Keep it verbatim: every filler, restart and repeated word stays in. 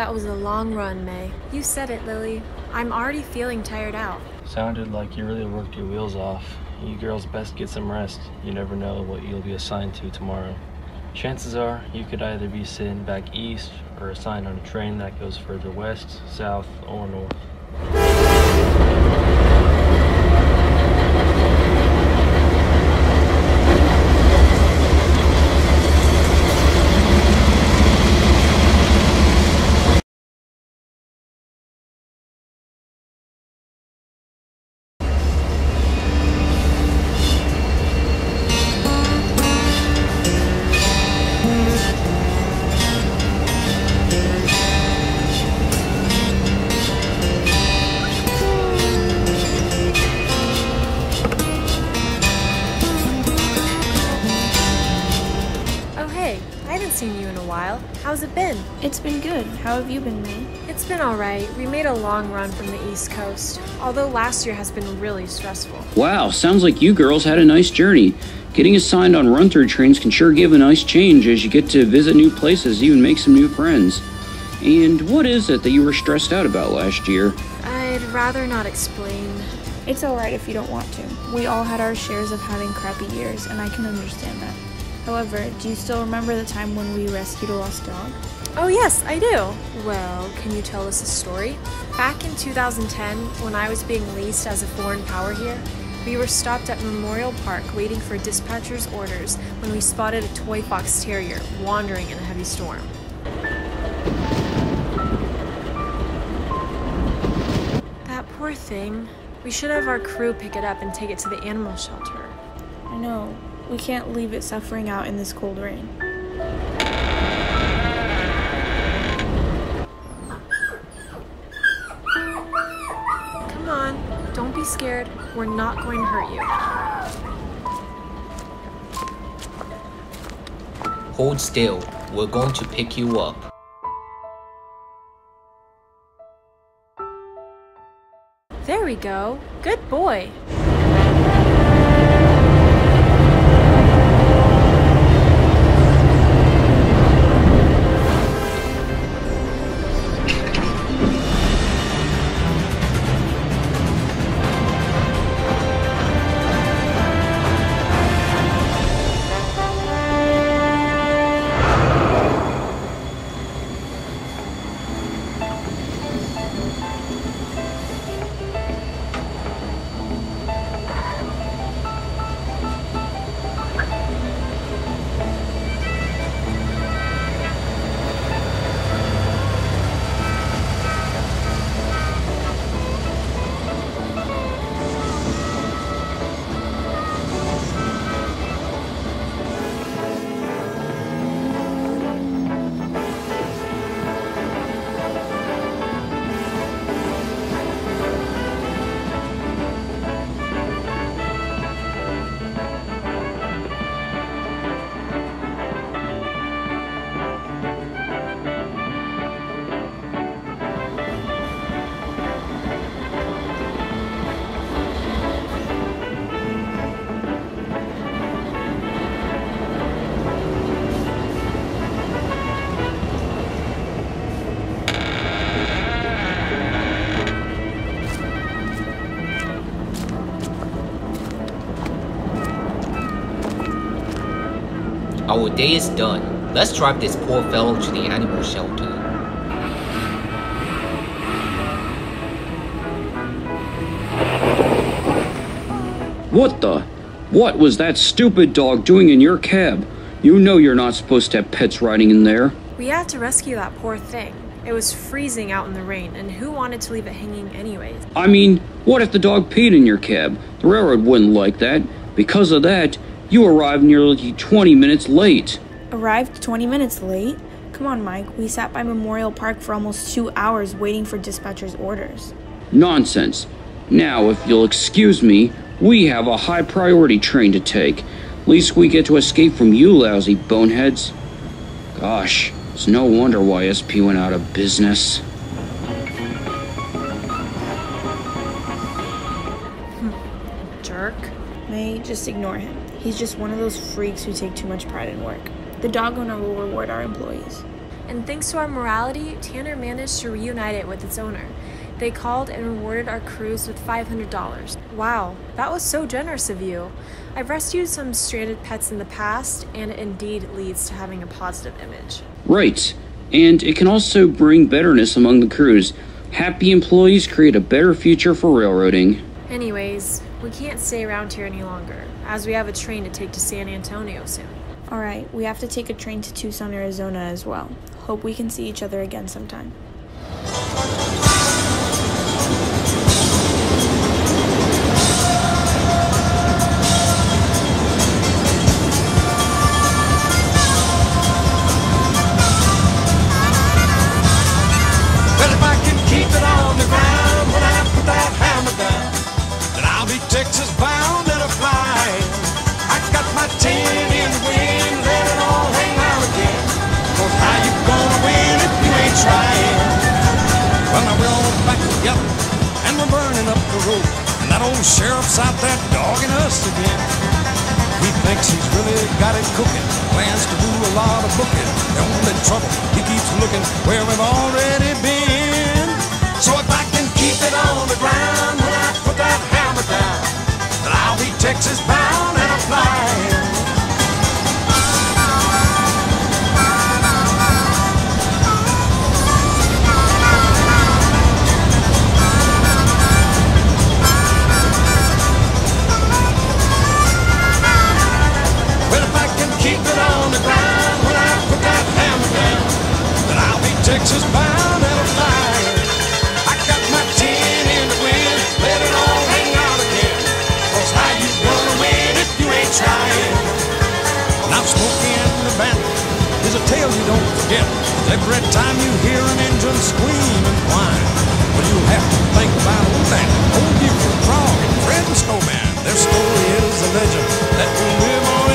That was a long run, May. You said it, Lily. I'm already feeling tired out. Sounded like you really worked your wheels off. You girls best get some rest. You never know what you'll be assigned to tomorrow. Chances are you could either be sent back east or assigned on a train that goes further west, south, or north. Seen you in a while. How's it been? It's been good. How have you been, May? It's been alright. We made a long run from the East Coast, although last year has been really stressful. Wow, sounds like you girls had a nice journey. Getting assigned on run-through trains can sure give a nice change as you get to visit new places, even make some new friends. And what is it that you were stressed out about last year? I'd rather not explain. It's alright if you don't want to. We all had our shares of having crappy years, and I can understand that. However, do you still remember the time when we rescued a lost dog? Oh yes, I do. Well, can you tell us a story? Back in two thousand ten, when I was being leased as a foreign power here, we were stopped at Memorial Park waiting for dispatcher's orders when we spotted a toy fox terrier wandering in a heavy storm. That poor thing. We should have our crew pick it up and take it to the animal shelter. I know. We can't leave it suffering out in this cold rain. Come on, don't be scared. We're not going to hurt you. Hold still. We're going to pick you up. There we go. Good boy. Our day is done. Let's drive this poor fellow to the animal shelter. What the? What was that stupid dog doing in your cab? You know you're not supposed to have pets riding in there. We had to rescue that poor thing. It was freezing out in the rain, and who wanted to leave it hanging anyways? I mean, what if the dog peed in your cab? The railroad wouldn't like that. Because of that, you arrived nearly twenty minutes late. Arrived twenty minutes late? Come on, Mike. We sat by Memorial Park for almost two hours waiting for dispatcher's orders. Nonsense. Now, if you'll excuse me, we have a high priority train to take. At least we get to escape from you lousy boneheads. Gosh, it's no wonder why S P went out of business. Jerk. May, just ignore him. He's just one of those freaks who take too much pride in work. The dog owner will reward our employees. and thanks to our morality, Tanner managed to reunite it with its owner. They called and rewarded our crews with five hundred dollars. Wow, that was so generous of you. I've rescued some stranded pets in the past, and it indeed leads to having a positive image. Right, and it can also bring betterness among the crews. Happy employees create a better future for railroading. Anyways, we can't stay around here any longer, as we have a train to take to San Antonio soon. Alright, we have to take a train to Tucson, Arizona as well. Hope we can see each other again sometime. Well, if I can keep it on the ground when I put that hammer down, then I'll be Texas bound and a flying. I got my tin in the wind, let it all hang out again. Cause how you gonna win if you ain't trying? Well, now we're all back together and we're burning up the road, and that old sheriff's out there dogging us again. He thinks he's really got it cooking, plans to do a lot of booking. The only trouble, he keeps looking where we've already been. So if I can keep it on the ground when I put that hammer down, then I'll be Texas bound and a flying. Well, if I can keep it on the ground when I put that hammer down, then I'll be Texas bound and a flying. I got my tin in the wind, let it all hang out again. Cause how you gonna win if you ain't trying? Now Smokey and the Bandit is a tale you don't forget. Every time you hear an engine scream and whine, well, you have to think about old Bandit, old Buford, Frog, and Fred and Snowman. Their story is a legend that will live on